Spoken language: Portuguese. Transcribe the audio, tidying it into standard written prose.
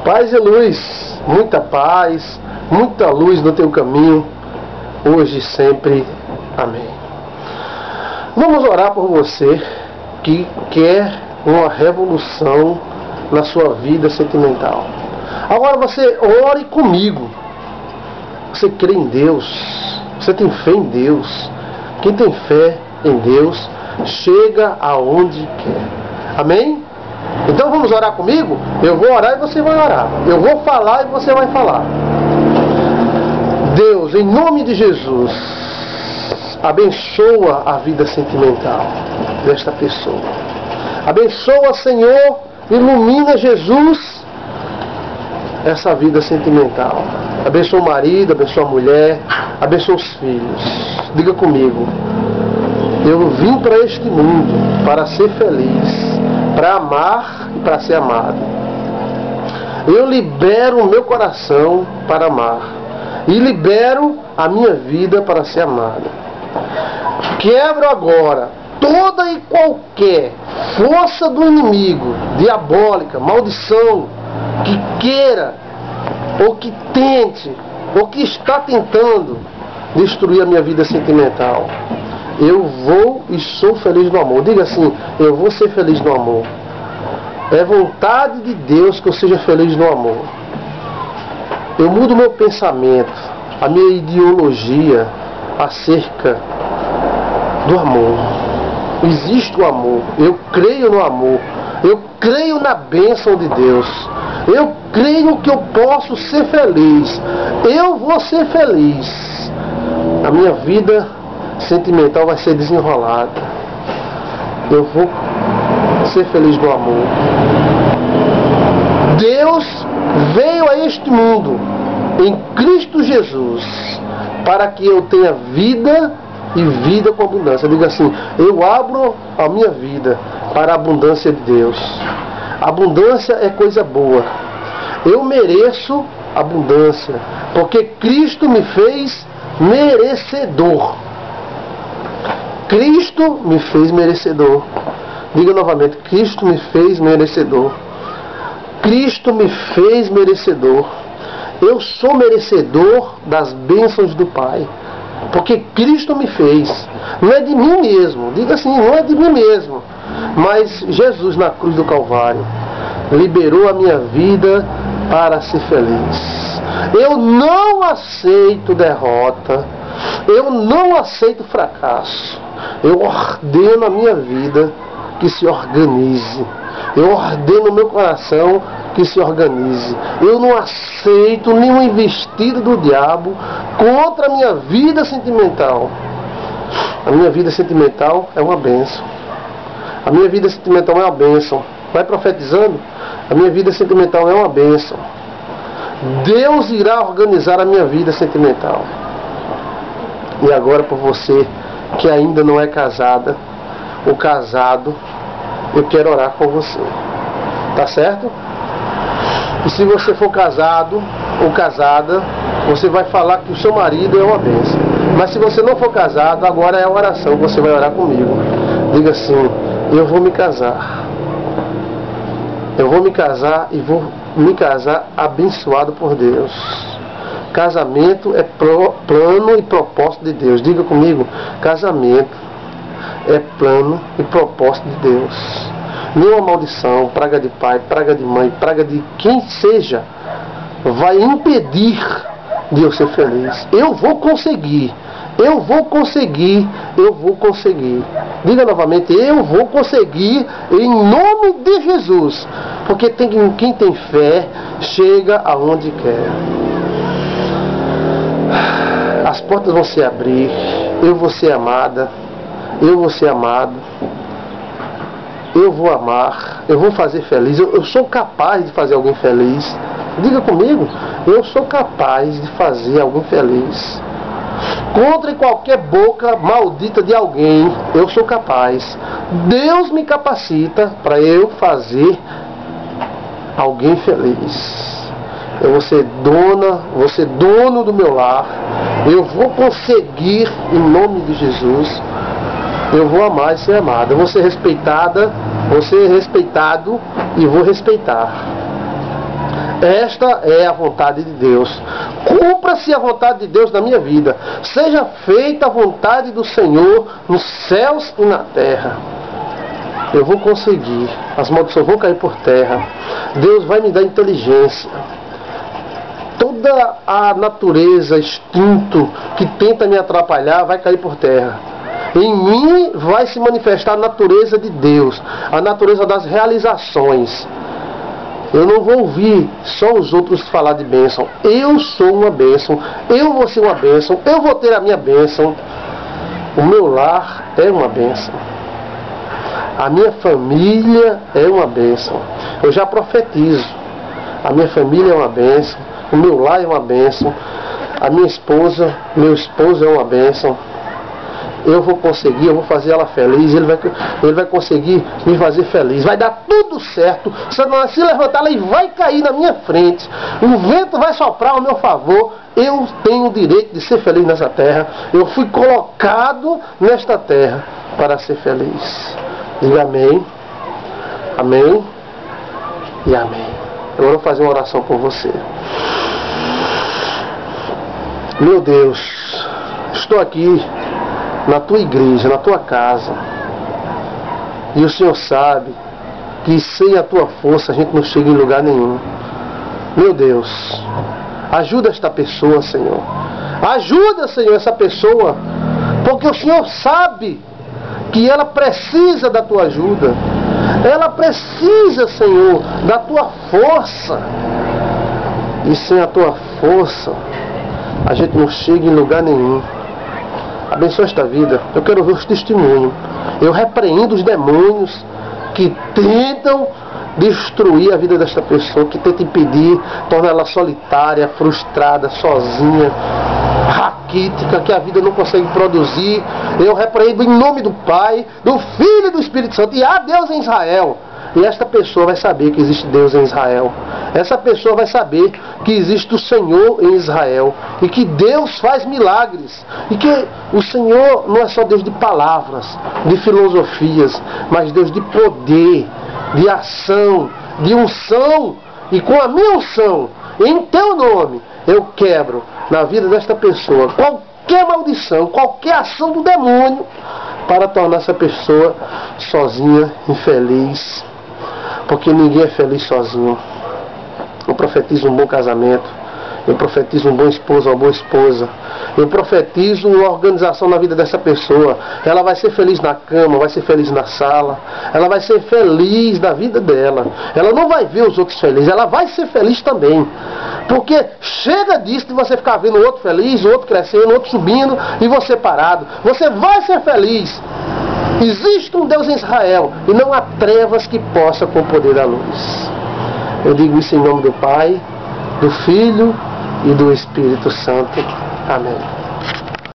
Paz e luz, muita paz, muita luz no teu caminho, hoje e sempre. Amém. Vamos orar por você que quer uma revolução na sua vida sentimental. Agora você ore comigo. Você crê em Deus, você tem fé em Deus. Quem tem fé em Deus chega aonde quer. Amém? Então vamos orar comigo? Eu vou orar e você vai orar. Eu vou falar e você vai falar. Deus, em nome de Jesus, abençoa a vida sentimental desta pessoa. Abençoa, Senhor, ilumina, Jesus, essa vida sentimental. Abençoa o marido, abençoa a mulher, abençoa os filhos. Diga comigo: eu vim para este mundo para ser feliz, para amar e para ser amado. Eu libero o meu coração para amar e libero a minha vida para ser amada. Quebro agora toda e qualquer força do inimigo, diabólica, maldição, que queira, ou que tente, ou que está tentando destruir a minha vida sentimental. Eu vou e sou feliz no amor. Diga assim: eu vou ser feliz no amor. É vontade de Deus que eu seja feliz no amor. Eu mudo meu pensamento, a minha ideologia acerca do amor. Existe o amor. Eu creio no amor. Eu creio na bênção de Deus. Eu creio que eu posso ser feliz. Eu vou ser feliz. A minha vida sentimental vai ser desenrolada. Eu vou ser feliz no amor. Deus veio a este mundo em Cristo Jesus para que eu tenha vida e vida com abundância. Diga assim: eu abro a minha vida para a abundância de Deus. Abundância é coisa boa. Eu mereço abundância, porque Cristo me fez merecedor. Cristo me fez merecedor. Diga novamente: Cristo me fez merecedor. Cristo me fez merecedor. Eu sou merecedor das bênçãos do Pai, porque Cristo me fez. Não é de mim mesmo. Diga assim: não é de mim mesmo. Mas Jesus na cruz do Calvário liberou a minha vida para ser feliz. Eu não aceito derrota. Eu não aceito fracasso. Eu ordeno a minha vida que se organize. Eu ordeno o meu coração que se organize. Eu não aceito nenhum investido do diabo contra a minha vida sentimental. A minha vida sentimental é uma bênção. A minha vida sentimental é uma bênção. Vai profetizando. A minha vida sentimental é uma bênção. Deus irá organizar a minha vida sentimental. E agora, por você que ainda não é casada ou casado, eu quero orar com você. Tá certo? E se você for casado ou casada, você vai falar que o seu marido é uma bênção. Mas se você não for casado, agora é a oração, você vai orar comigo. Diga assim: eu vou me casar. Eu vou me casar e vou me casar abençoado por Deus. Casamento é plano e propósito de Deus. Diga comigo: casamento é plano e propósito de Deus. Nenhuma maldição, praga de pai, praga de mãe, praga de quem seja, vai impedir de eu ser feliz. Eu vou conseguir. Eu vou conseguir. Eu vou conseguir. Diga novamente: eu vou conseguir, em nome de Jesus. Porque quem tem fé chega aonde quer. As portas vão se abrir. Eu vou ser amada. Eu vou ser amado. Eu vou amar. Eu vou fazer feliz. Eu sou capaz de fazer alguém feliz. Diga comigo: eu sou capaz de fazer alguém feliz. Contra qualquer boca maldita de alguém, eu sou capaz. Deus me capacita para eu fazer alguém feliz. Eu vou ser dono do meu lar. Eu vou conseguir, em nome de Jesus. Eu vou amar e ser amada. Eu vou ser respeitada, vou ser respeitado e vou respeitar. Esta é a vontade de Deus. Cumpra-se a vontade de Deus na minha vida. Seja feita a vontade do Senhor nos céus e na terra. Eu vou conseguir. As maldições vão cair por terra. Deus vai me dar inteligência. Toda a natureza, instinto que tenta me atrapalhar vai cair por terra. Em mim vai se manifestar a natureza de Deus, a natureza das realizações. Eu não vou ouvir só os outros falar de bênção. Eu sou uma bênção, eu vou ser uma bênção, eu vou ter a minha bênção. O meu lar é uma bênção. A minha família é uma bênção. Eu já profetizo. A minha família é uma bênção, o meu lar é uma bênção, a minha esposa, meu esposo é uma bênção. Eu vou conseguir, eu vou fazer ela feliz, ele vai conseguir me fazer feliz, vai dar tudo certo. Se levantar, ela vai cair na minha frente, o vento vai soprar ao meu favor. Eu tenho o direito de ser feliz nessa terra. Eu fui colocado nesta terra para ser feliz. Diga amém, amém e amém. Eu vou fazer uma oração por você. Meu Deus, estou aqui na tua igreja, na tua casa, e o Senhor sabe que sem a tua força a gente não chega em lugar nenhum. Meu Deus, ajuda esta pessoa, Senhor. Ajuda, Senhor, essa pessoa, porque o Senhor sabe que ela precisa da tua ajuda. Ela precisa, Senhor, da tua força. E sem a tua força a gente não chega em lugar nenhum. Abençoa esta vida. Eu quero ver os testemunhos. Eu repreendo os demônios que tentam destruir a vida desta pessoa, que tentam impedir, tornar ela solitária, frustrada, sozinha, raquítica, que a vida não consegue produzir. Eu repreendo em nome do Pai, do Filho e do Espírito Santo. E há Deus em Israel. E esta pessoa vai saber que existe Deus em Israel. Essa pessoa vai saber que existe o Senhor em Israel. E que Deus faz milagres. E que o Senhor não é só Deus de palavras, de filosofias, mas Deus de poder, de ação, de unção. E com a minha unção, em teu nome, eu quebro na vida desta pessoa qualquer maldição, qualquer ação do demônio, para tornar essa pessoa sozinha, infeliz. Porque ninguém é feliz sozinho. Eu profetizo um bom casamento. Eu profetizo um bom esposo, uma boa esposa. Eu profetizo uma organização na vida dessa pessoa. Ela vai ser feliz na cama, vai ser feliz na sala. Ela vai ser feliz na vida dela. Ela não vai ver os outros felizes, ela vai ser feliz também. Porque chega disso de você ficar vendo o outro feliz, o outro crescendo, o outro subindo e você parado. Você vai ser feliz. Existe um Deus em Israel e não há trevas que possa com o poder da luz. Eu digo isso em nome do Pai, do Filho e do Espírito Santo. Amém.